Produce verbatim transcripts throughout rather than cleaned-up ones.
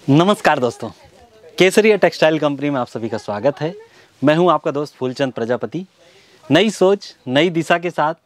नमस्कार दोस्तों, केसरिया textile company में आप सभी का स्वागत है। मैं हूं आपका दोस्त फूलचंद प्रजापति। नई सोच नई दिशा के साथ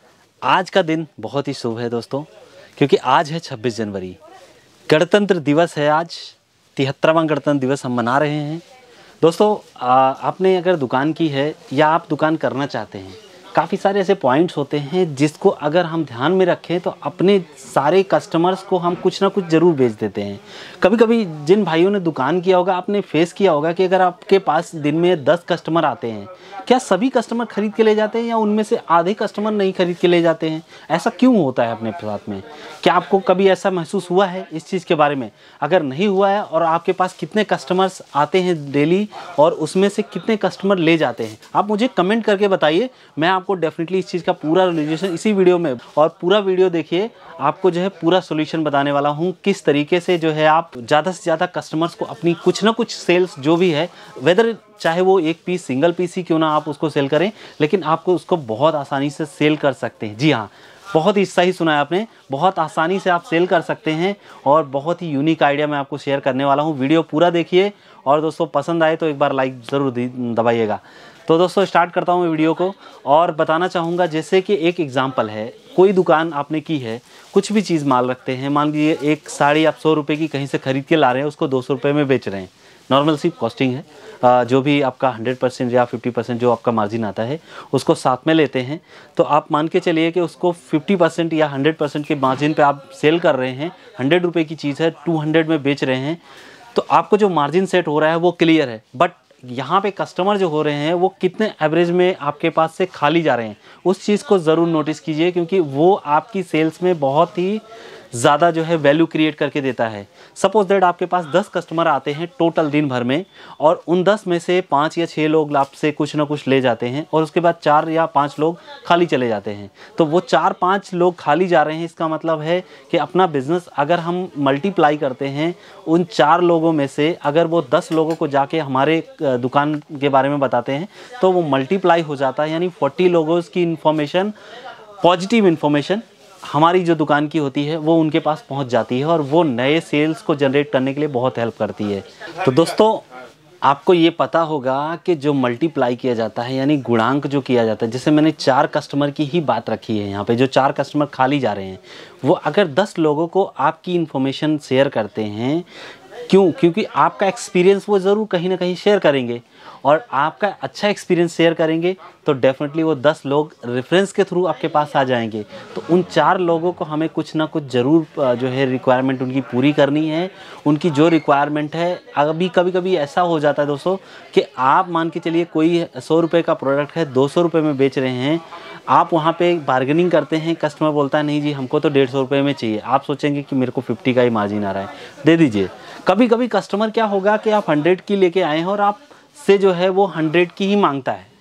आज का दिन बहुत ही शुभ है दोस्तों, क्योंकि आज है छब्बीस जनवरी, गणतंत्र दिवस है। आज तिहत्तरवां गणतंत्र दिवस हम मना रहे हैं दोस्तों। आ, आपने अगर दुकान की है या आप दुकान करना चाहते हैं, काफ़ी सारे ऐसे पॉइंट्स होते हैं जिसको अगर हम ध्यान में रखें तो अपने सारे कस्टमर्स को हम कुछ ना कुछ ज़रूर बेच देते हैं। कभी कभी जिन भाइयों ने दुकान किया होगा, आपने फेस किया होगा कि अगर आपके पास दिन में दस कस्टमर आते हैं, क्या सभी कस्टमर खरीद के ले जाते हैं या उनमें से आधे कस्टमर नहीं खरीद के ले जाते हैं? ऐसा क्यों होता है अपने साथ में? क्या आपको कभी ऐसा महसूस हुआ है इस चीज़ के बारे में? अगर नहीं हुआ है और आपके पास कितने कस्टमर्स आते हैं डेली और उसमें से कितने कस्टमर ले जाते हैं, आप मुझे कमेंट करके बताइए। मैं आपको डेफिनेटली इस चीज़ का पूरा रिलेशन इसी वीडियो में, और पूरा वीडियो देखिए, आपको जो है पूरा सॉल्यूशन बताने वाला हूँ किस तरीके से जो है आप ज़्यादा से ज़्यादा कस्टमर्स को अपनी कुछ ना कुछ सेल्स जो भी है, वेदर चाहे वो एक पीस सिंगल पीस ही क्यों ना आप उसको सेल करें, लेकिन आपको उसको बहुत आसानी से सेल कर सकते हैं। जी हाँ, बहुत ही सही सुना है आपने, बहुत आसानी से आप सेल कर सकते हैं और बहुत ही यूनिक आइडिया मैं आपको शेयर करने वाला हूँ। वीडियो पूरा देखिए और दोस्तों पसंद आए तो एक बार लाइक ज़रूर दबाइएगा। तो दोस्तों स्टार्ट करता हूँ मैं वीडियो को और बताना चाहूँगा, जैसे कि एक एग्जांपल है, कोई दुकान आपने की है, कुछ भी चीज़ माल रखते हैं, मान लीजिए एक साड़ी आप सौ रुपये की कहीं से ख़रीद के ला रहे हैं, उसको दो सौ रुपये में बेच रहे हैं। नॉर्मल सी कॉस्टिंग है, आ, जो भी आपका हंड्रेड परसेंट या फिफ्टी परसेंट जो आपका मार्जिन आता है उसको साथ में लेते हैं। तो आप मान के चलिए कि उसको फिफ्टी परसेंट या हंड्रेड परसेंट के मार्जिन पे आप सेल कर रहे हैं। हंड्रेड रुपये की चीज़ है, टू हंड्रेड में बेच रहे हैं, तो आपको जो मार्जिन सेट हो रहा है वो क्लियर है। बट यहाँ पे कस्टमर जो हो रहे हैं वो कितने एवरेज में आपके पास से खाली जा रहे हैं, उस चीज़ को ज़रूर नोटिस कीजिए, क्योंकि वो आपकी सेल्स में बहुत ही ज़्यादा जो है वैल्यू क्रिएट करके देता है। सपोज दैट आपके पास दस कस्टमर आते हैं टोटल दिन भर में, और उन दस में से पाँच या छः लोग आपसे कुछ ना कुछ ले जाते हैं और उसके बाद चार या पाँच लोग खाली चले जाते हैं। तो वो चार पाँच लोग खाली जा रहे हैं, इसका मतलब है कि अपना बिजनेस अगर हम मल्टीप्लाई करते हैं, उन चार लोगों में से अगर वो दस लोगों को जाके हमारे दुकान के बारे में बताते हैं तो वो मल्टीप्लाई हो जाता है, यानी फोर्टी लोगों की इन्फॉर्मेशन, पॉजिटिव इन्फॉर्मेशन हमारी जो दुकान की होती है वो उनके पास पहुंच जाती है और वो नए सेल्स को जनरेट करने के लिए बहुत हेल्प करती है। तो दोस्तों आपको ये पता होगा कि जो मल्टीप्लाई किया जाता है, यानी गुणांक जो किया जाता है, जैसे मैंने चार कस्टमर की ही बात रखी है यहाँ पे, जो चार कस्टमर खाली जा रहे हैं, वो अगर दस लोगों को आपकी इन्फॉर्मेशन शेयर करते हैं, क्यों? क्योंकि आपका एक्सपीरियंस वो ज़रूर कहीं ना कहीं शेयर करेंगे, और आपका अच्छा एक्सपीरियंस शेयर करेंगे तो डेफिनेटली वो दस लोग रेफरेंस के थ्रू आपके पास आ जाएंगे। तो उन चार लोगों को हमें कुछ ना कुछ ज़रूर जो है रिक्वायरमेंट उनकी पूरी करनी है। उनकी जो रिक्वायरमेंट है, अभी कभी कभी ऐसा हो जाता है दोस्तों कि आप मान के चलिए कोई सौ रुपये का प्रोडक्ट है, दो सौ रुपये में बेच रहे हैं, आप वहाँ पे बार्गेनिंग करते हैं, कस्टमर बोलता है नहीं जी हमको तो डेढ़ सौ रुपये में चाहिए, आप सोचेंगे कि मेरे को फिफ्टी का ही मार्जिन आ रहा है, दे दीजिए। कभी कभी कस्टमर क्या होगा कि आप हंड्रेड की लेके आए हैं और आप से जो है वो हंड्रेड की ही मांगता है।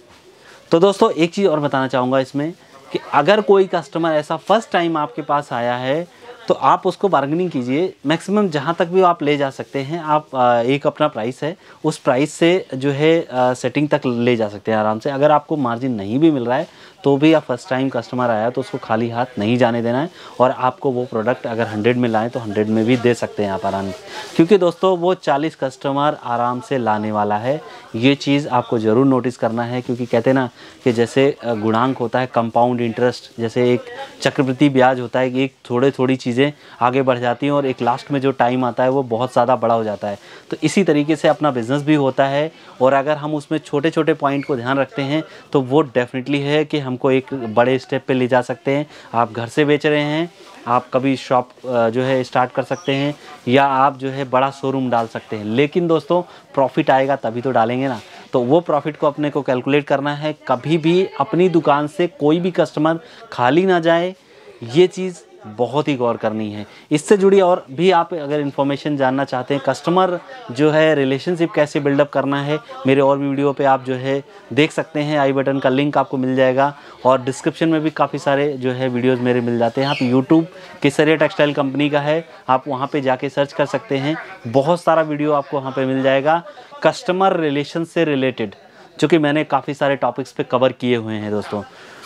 तो दोस्तों एक चीज़ और बताना चाहूँगा इसमें कि अगर कोई कस्टमर ऐसा फर्स्ट टाइम आपके पास आया है तो आप उसको बार्गेनिंग कीजिए, मैक्सिमम जहाँ तक भी आप ले जा सकते हैं। आप एक अपना प्राइस है, उस प्राइस से जो है सेटिंग तक ले जा सकते हैं आराम से। अगर आपको मार्जिन नहीं भी मिल रहा है तो भी आप फर्स्ट टाइम कस्टमर आया तो उसको खाली हाथ नहीं जाने देना है, और आपको वो प्रोडक्ट अगर हंड्रेड में लाएँ तो हंड्रेड में भी दे सकते हैं आप आराम से, क्योंकि दोस्तों वो चालीस कस्टमर आराम से लाने वाला है। ये चीज़ आपको ज़रूर नोटिस करना है, क्योंकि कहते हैं ना कि जैसे गुणांक होता है कंपाउंड इंटरेस्ट, जैसे एक चक्रवृद्धि ब्याज होता है कि एक थोड़े थोड़ी चीज़ें आगे बढ़ जाती हैं और एक लास्ट में जो टाइम आता है वो बहुत ज़्यादा बड़ा हो जाता है। तो इसी तरीके से अपना बिजनेस भी होता है, और अगर हम उसमें छोटे छोटे पॉइंट को ध्यान रखते हैं तो वो डेफिनेटली है कि हमको एक बड़े स्टेप पे ले जा सकते हैं। आप घर से बेच रहे हैं, आप कभी शॉप जो है स्टार्ट कर सकते हैं, या आप जो है बड़ा शोरूम डाल सकते हैं, लेकिन दोस्तों प्रॉफिट आएगा तभी तो डालेंगे ना। तो वो प्रॉफिट को अपने को कैलकुलेट करना है। कभी भी अपनी दुकान से कोई भी कस्टमर खाली ना जाए, ये चीज़ बहुत ही गौर करनी है। इससे जुड़ी और भी आप अगर इन्फॉर्मेशन जानना चाहते हैं, कस्टमर जो है रिलेशनशिप कैसे बिल्डअप करना है, मेरे और भी वीडियो पे आप जो है देख सकते हैं। आई बटन का लिंक आपको मिल जाएगा, और डिस्क्रिप्शन में भी काफ़ी सारे जो है वीडियोस मेरे मिल जाते हैं। आप यूट्यूब केसरिया टेक्सटाइल कंपनी का है, आप वहाँ पे जाके सर्च कर सकते हैं, बहुत सारा वीडियो आपको वहाँ पे मिल जाएगा कस्टमर रिलेशन से रिलेटेड, जो कि मैंने काफ़ी सारे टॉपिक्स पे कवर किए हुए हैं दोस्तों।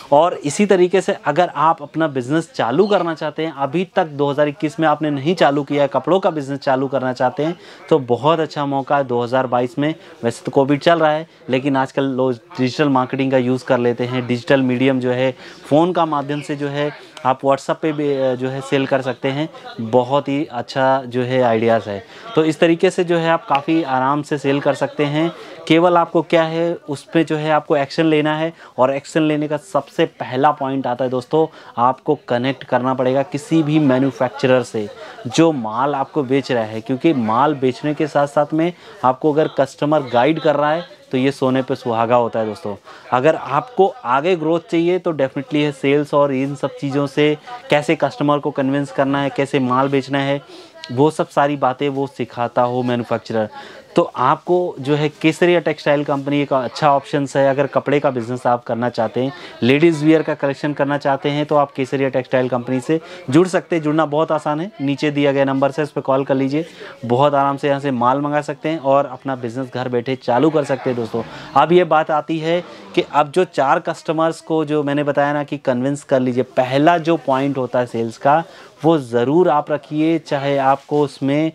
और इसी तरीके से अगर आप अपना बिज़नेस चालू करना चाहते हैं, अभी तक दो हज़ार इक्कीस में आपने नहीं चालू किया है, कपड़ों का बिज़नेस चालू करना चाहते हैं, तो बहुत अच्छा मौका है दो हज़ार बाईस में। वैसे तो कोविड चल रहा है, लेकिन आजकल लोग डिजिटल मार्केटिंग का यूज़ कर लेते हैं। डिजिटल मीडियम जो है, फ़ोन का माध्यम से जो है आप व्हाट्सएप पे भी जो है सेल कर सकते हैं। बहुत ही अच्छा जो है आइडियाज़ है। तो इस तरीके से जो है आप काफ़ी आराम से सेल कर सकते हैं। केवल आपको क्या है, उस पर जो है आपको एक्शन लेना है, और एक्शन लेने का सबसे पहला पॉइंट आता है दोस्तों, आपको कनेक्ट करना पड़ेगा किसी भी मैन्युफैक्चरर से जो माल आपको बेच रहा है। क्योंकि माल बेचने के साथ साथ में आपको अगर कस्टमर गाइड कर रहा है तो ये सोने पे सुहागा होता है दोस्तों। अगर आपको आगे ग्रोथ चाहिए तो डेफिनेटली है सेल्स और इन सब चीज़ों से कैसे कस्टमर को कन्विंस करना है, कैसे माल बेचना है, वो सब सारी बातें वो सिखाता हो मैन्युफैक्चरर। तो आपको जो है केसरिया टेक्सटाइल कंपनी एक अच्छा ऑप्शन है। अगर कपड़े का बिज़नेस आप करना चाहते हैं, लेडीज़ वियर का कलेक्शन करना चाहते हैं, तो आप केसरिया टेक्सटाइल कंपनी से जुड़ सकते हैं। जुड़ना बहुत आसान है, नीचे दिया गया नंबर से उस पर कॉल कर लीजिए। बहुत आराम से यहाँ से माल मंगा सकते हैं और अपना बिज़नेस घर बैठे चालू कर सकते हैं दोस्तों। अब ये बात आती है कि अब जो चार कस्टमर्स को जो मैंने बताया ना कि कन्विंस कर लीजिए, पहला जो पॉइंट होता है सेल्स का, वो ज़रूर आप रखिए। चाहे आपको उसमें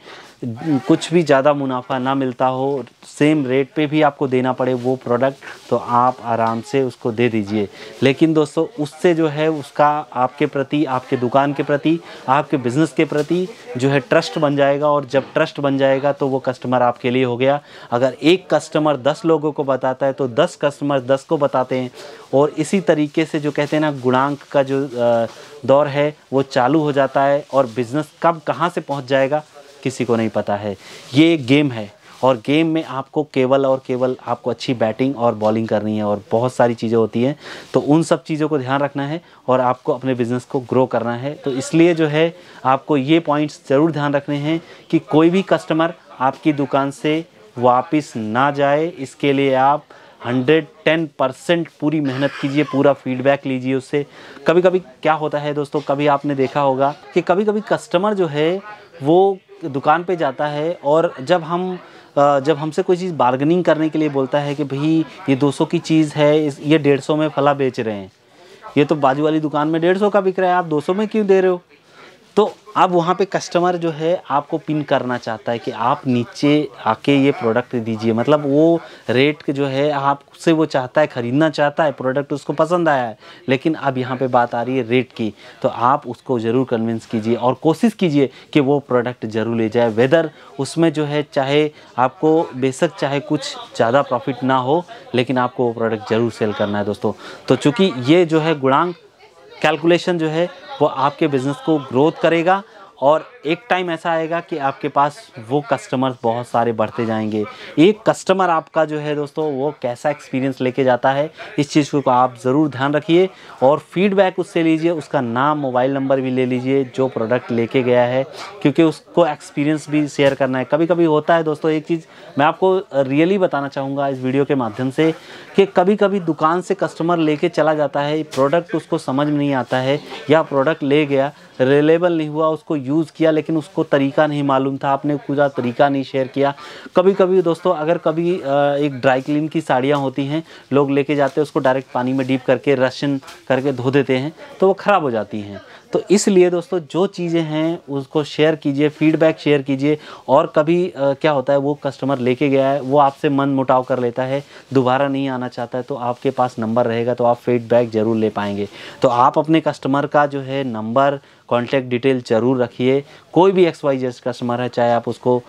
कुछ भी ज़्यादा मुनाफा ना मिलता हो, सेम रेट पे भी आपको देना पड़े वो प्रोडक्ट, तो आप आराम से उसको दे दीजिए। लेकिन दोस्तों उससे जो है उसका आपके प्रति, आपके दुकान के प्रति, आपके बिज़नेस के प्रति जो है ट्रस्ट बन जाएगा। और जब ट्रस्ट बन जाएगा तो वो कस्टमर आपके लिए हो गया। अगर एक कस्टमर दस लोगों को बताता है तो दस कस्टमर दस को बताते हैं। और इसी तरीके से जो कहते हैं ना, गुणांक का जो दौर है वो चालू हो जाता है। और बिज़नेस कब कहाँ से पहुँच जाएगा किसी को नहीं पता है। ये एक गेम है, और गेम में आपको केवल और केवल आपको अच्छी बैटिंग और बॉलिंग करनी है, और बहुत सारी चीज़ें होती हैं। तो उन सब चीज़ों को ध्यान रखना है और आपको अपने बिज़नेस को ग्रो करना है। तो इसलिए जो है आपको ये पॉइंट्स ज़रूर ध्यान रखने हैं कि कोई भी कस्टमर आपकी दुकान से वापस ना जाए। इसके लिए आप हंड्रेड टेन परसेंट पूरी मेहनत कीजिए, पूरा फीडबैक लीजिए उससे। कभी कभी क्या होता है दोस्तों, कभी आपने देखा होगा कि कभी कभी कस्टमर जो है वो दुकान पे जाता है, और जब हम जब हमसे कोई चीज़ बार्गेनिंग करने के लिए बोलता है कि भाई ये दो सौ की चीज़ है, ये डेढ़ सौ में फला बेच रहे हैं, ये तो बाजू वाली दुकान में डेढ़ सौ का बिक रहा है, आप दो सौ में क्यों दे रहे हो। तो अब वहाँ पे कस्टमर जो है आपको पिन करना चाहता है कि आप नीचे आके ये प्रोडक्ट दीजिए। मतलब वो रेट जो है आपसे वो चाहता है, ख़रीदना चाहता है, प्रोडक्ट उसको पसंद आया है, लेकिन अब यहाँ पे बात आ रही है रेट की। तो आप उसको ज़रूर कन्विंस कीजिए और कोशिश कीजिए कि वो प्रोडक्ट ज़रूर ले जाए। वेदर उसमें जो है चाहे आपको बेशक चाहे कुछ ज़्यादा प्रॉफिट ना हो, लेकिन आपको वो प्रोडक्ट ज़रूर सेल करना है दोस्तों। तो चूँकि ये जो है गुणांक कैलकुलेशन जो है वो आपके बिज़नेस को ग्रोथ करेगा, और एक टाइम ऐसा आएगा कि आपके पास वो कस्टमर्स बहुत सारे बढ़ते जाएंगे। एक कस्टमर आपका जो है दोस्तों वो कैसा एक्सपीरियंस लेके जाता है, इस चीज़ को आप ज़रूर ध्यान रखिए और फीडबैक उससे लीजिए। उसका नाम, मोबाइल नंबर भी ले लीजिए जो प्रोडक्ट लेके गया है, क्योंकि उसको एक्सपीरियंस भी शेयर करना है। कभी कभी होता है दोस्तों, एक चीज़ मैं आपको रियली बताना चाहूँगा इस वीडियो के माध्यम से, कि कभी कभी दुकान से कस्टमर लेके चला जाता है, प्रोडक्ट उसको समझ में नहीं आता है, या प्रोडक्ट ले गया, रिलेबल नहीं हुआ, उसको यूज़ किया, लेकिन उसको तरीका नहीं मालूम था, आपने पूरा तरीका नहीं शेयर किया। कभी कभी दोस्तों अगर कभी एक ड्राई क्लीन की साड़ियाँ होती हैं, लोग लेके जाते हैं उसको डायरेक्ट पानी में डीप करके रशन करके धो देते हैं, तो वो ख़राब हो जाती हैं। तो इसलिए दोस्तों जो चीज़ें हैं उसको शेयर कीजिए, फीडबैक शेयर कीजिए। और कभी आ, क्या होता है, वो कस्टमर लेके गया है, वो आपसे मन मुटाव कर लेता है, दोबारा नहीं आना चाहता है, तो आपके पास नंबर रहेगा तो आप फीडबैक ज़रूर ले पाएंगे। तो आप अपने कस्टमर का जो है नंबर, कॉन्टैक्ट डिटेल ज़रूर रखिए। कोई भी एक्स वाई जेड कस्टमर है, चाहे आप उसको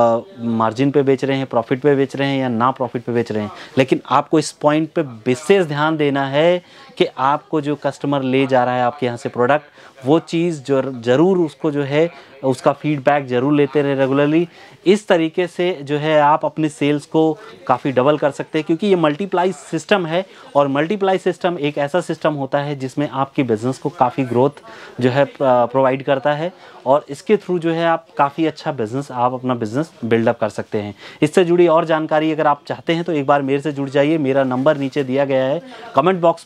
मार्जिन पे बेच रहे हैं, प्रॉफिट पे बेच रहे हैं या ना प्रॉफिट पे बेच रहे हैं, लेकिन आपको इस पॉइंट पे विशेष ध्यान देना है कि आपको जो कस्टमर ले जा रहा है आपके यहाँ से प्रोडक्ट, वो चीज़ जो ज़रूर उसको जो है उसका फीडबैक ज़रूर लेते रहे रेगुलरली। इस तरीके से जो है आप अपने सेल्स को काफ़ी डबल कर सकते हैं, क्योंकि ये मल्टीप्लाई सिस्टम है, और मल्टीप्लाई सिस्टम एक ऐसा सिस्टम होता है जिसमें आपकी बिज़नेस को काफ़ी ग्रोथ जो है प्रोवाइड करता है, और इसके थ्रू जो है आप काफ़ी अच्छा बिज़नेस, आप अपना बिज़नेस बिल्डअप कर सकते हैं। इससे जुड़ी और जानकारी अगर आप चाहते हैं तो एक बार मेरे से जुड़ जाइए। मेरा नंबर नीचे दिया गया है, कमेंट बॉक्स में भी नंबर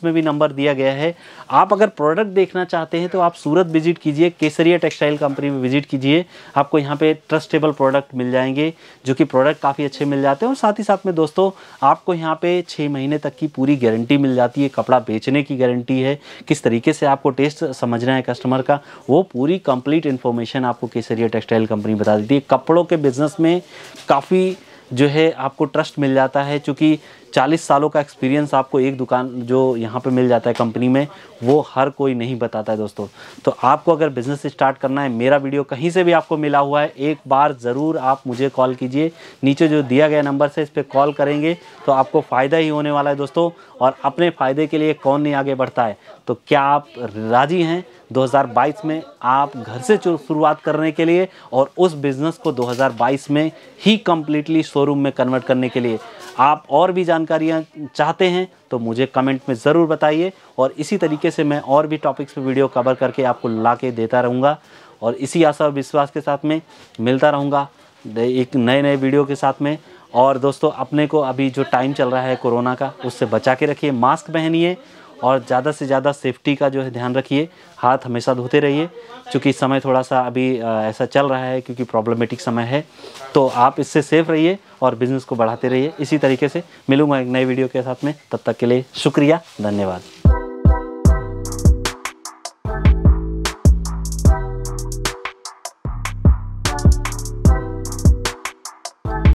नंबर दिया गया है। आप अगर प्रोडक्ट देखना चाहते हैं तो आप सूरत विजिट कीजिए, केसरिया टेक्सटाइल कंपनी में विजिट कीजिए। आपको यहाँ पे ट्रस्टेबल प्रोडक्ट मिल जाएंगे, जो कि प्रोडक्ट काफ़ी अच्छे मिल जाते हैं। और साथ ही साथ में दोस्तों आपको यहाँ पे छः महीने तक की पूरी गारंटी मिल जाती है, कपड़ा बेचने की गारंटी है, किस तरीके से आपको टेस्ट समझना है कस्टमर का, वो पूरी कंप्लीट इन्फॉर्मेशन आपको केसरिया टेक्सटाइल कंपनी बता देती है। कपड़ों के बिजनेस में काफ़ी जो है आपको ट्रस्ट मिल जाता है, क्योंकि चालीस सालों का एक्सपीरियंस आपको एक दुकान जो यहाँ पे मिल जाता है कंपनी में, वो हर कोई नहीं बताता है दोस्तों। तो आपको अगर बिज़नेस स्टार्ट करना है, मेरा वीडियो कहीं से भी आपको मिला हुआ है, एक बार ज़रूर आप मुझे कॉल कीजिए। नीचे जो दिया गया नंबर से इस पर कॉल करेंगे तो आपको फ़ायदा ही होने वाला है दोस्तों। और अपने फ़ायदे के लिए कौन नहीं आगे बढ़ता है। तो क्या आप राज़ी हैं दो हज़ार बाईस में आप घर से शुरुआत करने के लिए और उस बिज़नेस को दो हज़ार बाईस में ही कम्प्लीटली शोरूम में कन्वर्ट करने के लिए? आप और भी जानकारियाँ चाहते हैं तो मुझे कमेंट में ज़रूर बताइए, और इसी तरीके से मैं और भी टॉपिक्स पे वीडियो कवर करके आपको ला के देता रहूँगा। और इसी आशा और विश्वास के साथ में मिलता रहूँगा एक नए नए वीडियो के साथ में। और दोस्तों अपने को अभी जो टाइम चल रहा है कोरोना का, उससे बचा के रखिए, मास्क पहनिए और ज़्यादा से ज़्यादा सेफ्टी का जो है ध्यान रखिए। हाथ हमेशा धोते रहिए, क्योंकि समय थोड़ा सा अभी ऐसा चल रहा है, क्योंकि प्रॉब्लमेटिक समय है। तो आप इससे सेफ रहिए और बिज़नेस को बढ़ाते रहिए। इसी तरीके से मिलूँगा एक नए वीडियो के साथ में, तब तक के लिए शुक्रिया, धन्यवाद।